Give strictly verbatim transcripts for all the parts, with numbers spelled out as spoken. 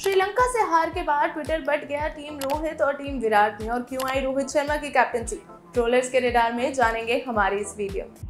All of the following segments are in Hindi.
श्रीलंका से हार के बाद ट्विटर बट गया टीम रोहित और टीम विराट में, और क्यों आई रोहित शर्मा की कैप्टनसी, ट्रोलर्स के रडार में जानेंगे हमारी इस वीडियो में।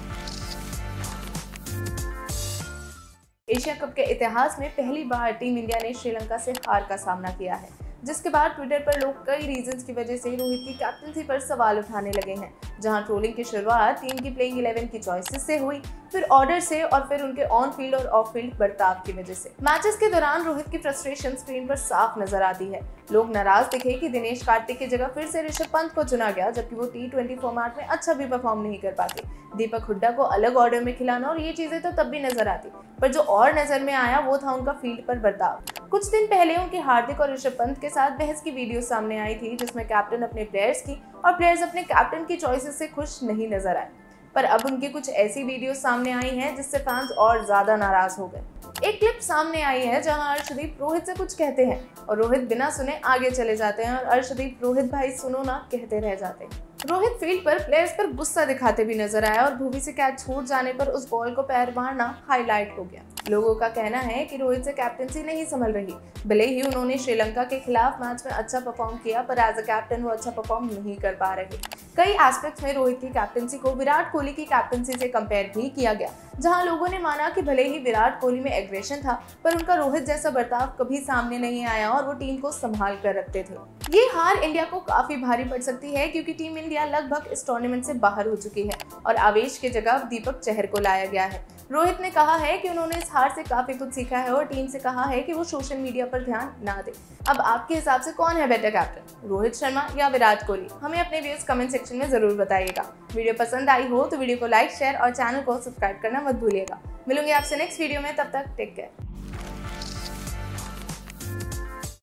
एशिया कप के इतिहास में पहली बार टीम इंडिया ने श्रीलंका से हार का सामना किया है, जिसके बाद ट्विटर पर लोग कई रीजंस की वजह से रोहित की कैप्टनसी पर सवाल उठाने लगे हैं। जहां ट्रोलिंग की शुरुआत टीम की प्लेइंग इलेवन की चॉइसेस से हुई, फिर ऑर्डर से, और फिर उनके ऑन फील्ड और ऑफ फील्ड बर्ताव की वजह से। मैचेस के दौरान रोहित की फ्रस्ट्रेशन स्क्रीन पर साफ नजर आती है। लोग नाराज दिखे कि दिनेश कार्तिक की जगह फिर से ऋषभ पंत को चुना गया, जबकि वो टी ट्वेंटी फॉर्मेट में अच्छा भी परफॉर्म नहीं कर पाते। दीपक हुड्डा को अलग ऑर्डर में खिलाना, और ये चीजें तो तब भी नजर आती, पर जो और नजर में आया वो था उनका फील्ड पर बर्ताव। कुछ दिन पहले उनकी हार्दिक और ऋषभ पंत के साथ बहस की वीडियो सामने आई थी, जिसमें कैप्टन अपने प्लेयर्स की और प्लेयर्स अपने कैप्टन की चॉइसेस से खुश नहीं नजर आए। पर अब उनकी कुछ ऐसी वीडियो सामने आई हैं जिससे फैंस और ज्यादा नाराज हो गए। एक क्लिप सामने आई है जहां अर्शदीप रोहित से कुछ कहते हैं और रोहित बिना सुने आगे चले जाते हैं, और अर्शदीप रोहित भाई सुनो ना कहते रह जाते हैं। रोहित फील्ड पर प्लेयर्स पर गुस्सा दिखाते भी नजर आया, और भूवी से कैच छूट जाने पर उस बॉल को पैर मारना हाईलाइट हो गया। लोगों का कहना है कि रोहित से कैप्टनसी नहीं संभल रही। भले ही उन्होंने श्रीलंका के खिलाफ मैच में अच्छा परफॉर्म किया, पर एज अ कैप्टन वो अच्छा परफॉर्म नहीं कर पा रहे। कई एस्पेक्ट्स में रोहित की कैप्टनसी को विराट कोहली की कैप्टनसी से कंपेयर भी किया गया, जहां लोगों ने माना कि भले ही विराट कोहली में एग्रेशन था, पर उनका रोहित जैसा बर्ताव कभी सामने नहीं आया और वो टीम को संभाल कर रखते थे। ये हार इंडिया को काफी भारी पड़ सकती है, क्योंकि टीम इंडिया लगभग इस टूर्नामेंट से बाहर हो चुकी है और आवेश की जगह दीपक चहर को लाया गया है। रोहित ने कहा है कि उन्होंने इस हार से काफी कुछ सीखा है, और टीम से कहा है कि वो सोशल मीडिया पर ध्यान ना दे। अब आपके हिसाब से कौन है बेटर कैप्टन, रोहित शर्मा या विराट कोहली? हमें अपने व्यूज कमेंट सेक्शन में जरूर बताइएगा। वीडियो पसंद आई हो तो वीडियो को लाइक, शेयर और चैनल को सब्सक्राइब करना मत भूलिएगा। मिलूंगी आपसे नेक्स्ट वीडियो में, तब तक टेक केयर।